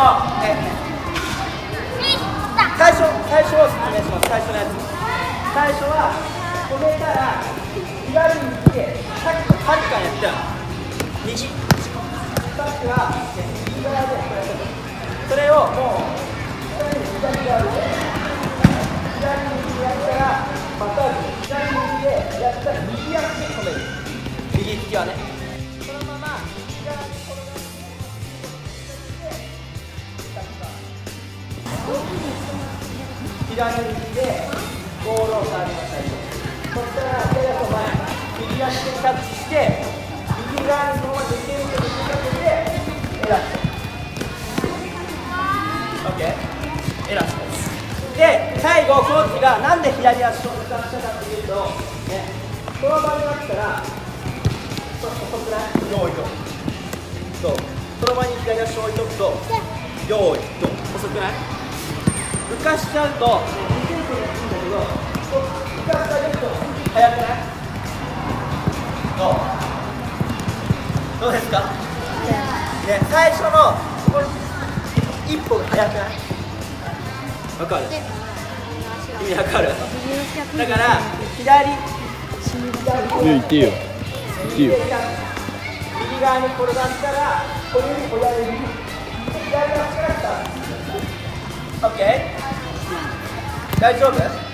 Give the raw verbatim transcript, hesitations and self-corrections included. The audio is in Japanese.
え最初最初を説明します。最初のやつ。最初は止めたら左に行ってさっきのはるかやったら右。さっきは右側でこれやったそれをもう左側で左右やったらまた左右でやったら右足で止める。右利きはね。そのまま右側に転がして左右でボールを触りました。そしたら手だと前右足でキャッチして右側にそのままできると見せかけてエラスト。OK？ エラストです。で、最後コーチがなんで左足を使ったかっていうと、ね、この場になったらちょっと遅くない？用意とそうその場に左足を置いとくと用意と遅くない？浮かしちゃうとにセンチがいいんだけど浮かしてあげると速くない？どう？どうですか？ね、最初のこれ一歩が速くない？わかる？意味わかる？だから左左言っていいよ。言っていいよ。 右側に転がったらこれより親指左足からスタート。 OK？ 大丈夫？